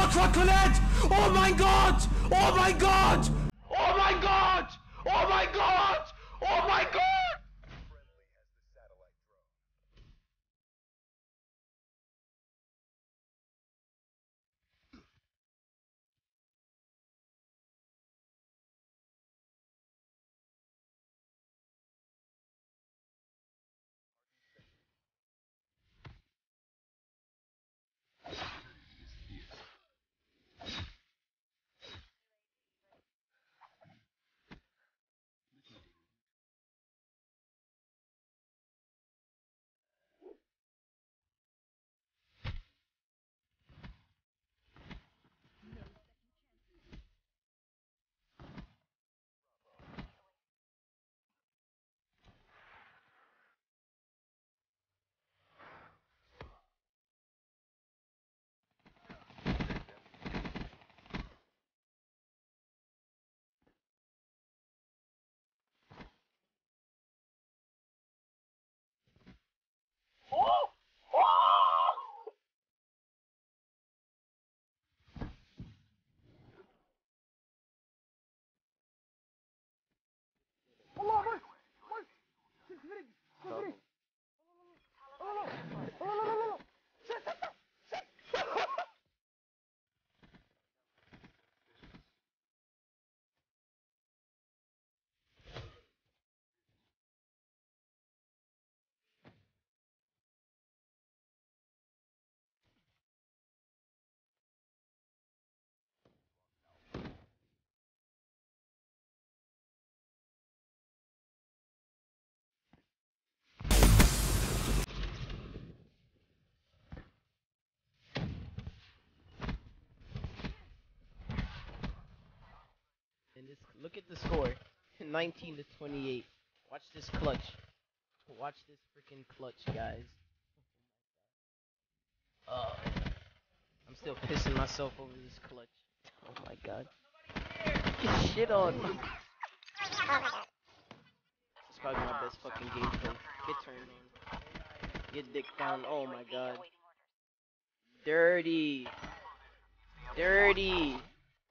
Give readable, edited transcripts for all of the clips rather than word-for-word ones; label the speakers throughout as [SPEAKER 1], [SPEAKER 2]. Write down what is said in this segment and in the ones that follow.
[SPEAKER 1] fuck verknallt! Oh mein Gott! Oh mein Gott! Oh mein Gott! Oh mein Gott! Oh mein Gott!
[SPEAKER 2] And this, look at the score, 19 to 28. Watch this clutch. Watch this freaking clutch, guys. Uh, I'm still pissing myself over this clutch. Oh my god. Get shit on. It's probably my best fucking gameplay. Get turned on. Get dick down. Oh my god. Dirty. Dirty.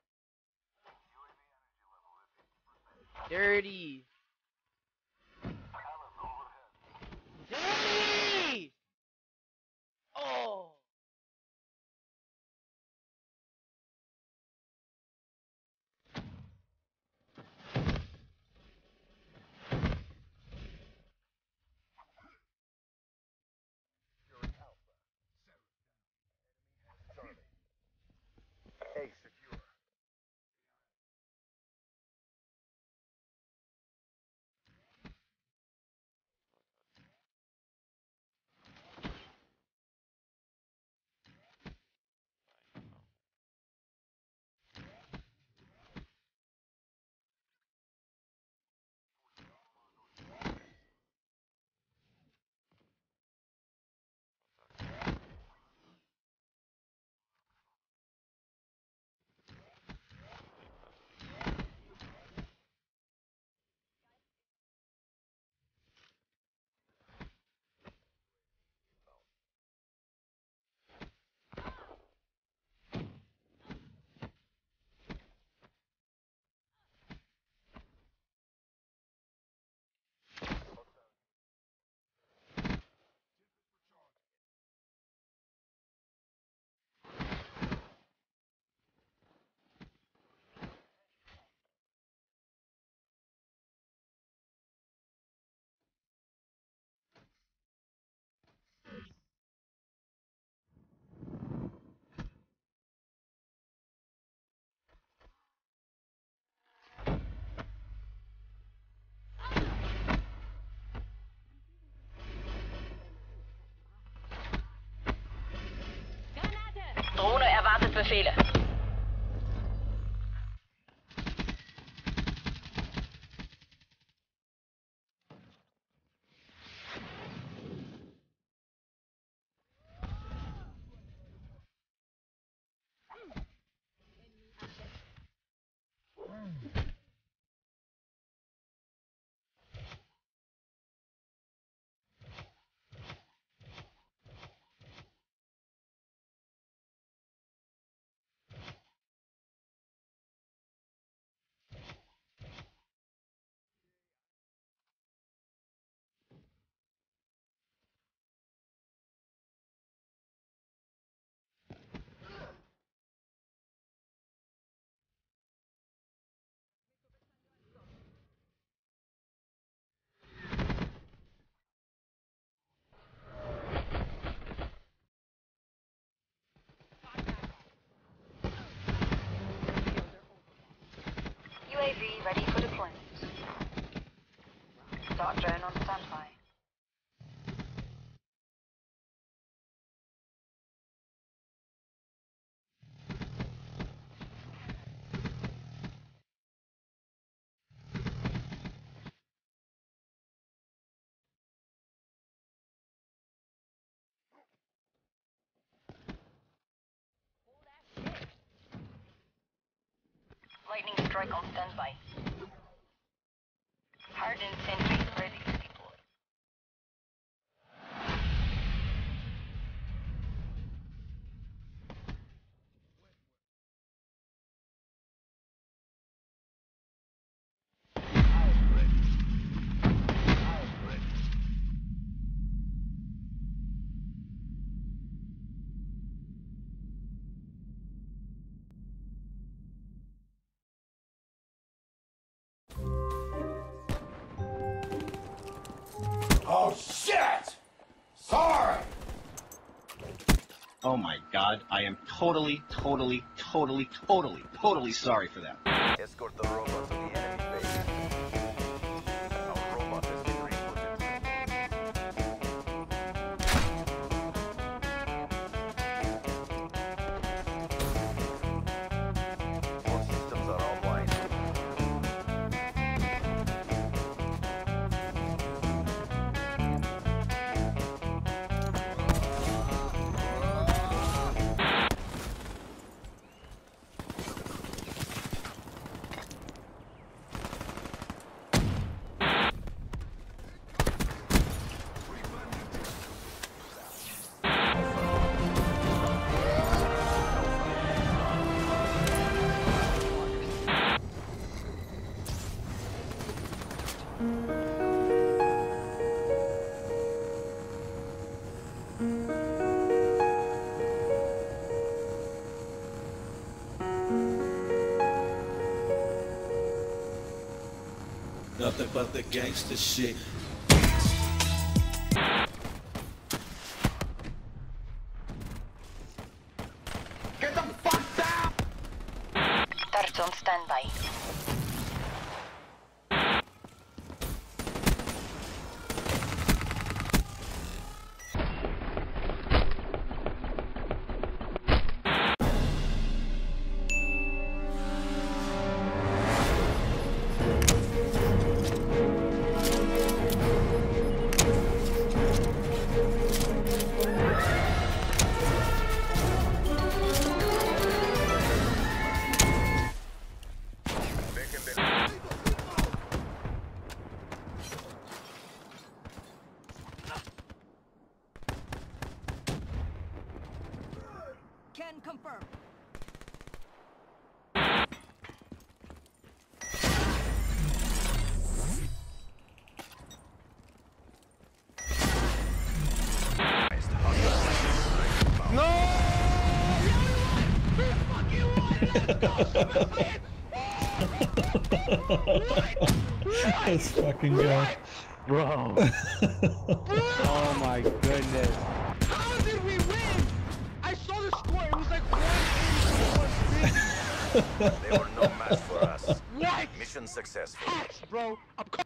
[SPEAKER 2] Dirty. Dirty! Oh!
[SPEAKER 3] Drohne erwartet Befehle. UAV ready for deployment. Start drone on standby. Lightning strike on standby. Hardened sentry ready to deploy.
[SPEAKER 1] Oh shit! Sorry!
[SPEAKER 4] Oh my god, I am totally sorry for that.
[SPEAKER 5] Escort the robot to the enemy base. Our robot has been rebooted. All systems are online.
[SPEAKER 6] Nothing but the gangster shit.
[SPEAKER 1] Get the fuck down!
[SPEAKER 3] Turrets on standby.
[SPEAKER 7] Can confirm.
[SPEAKER 8] Let's fucking go.
[SPEAKER 2] Bro. Oh my goodness.
[SPEAKER 1] How did we win? I saw the score. It was like 180.
[SPEAKER 5] They were no match for us.
[SPEAKER 1] What?
[SPEAKER 5] Mission successful.
[SPEAKER 1] Bro, I'm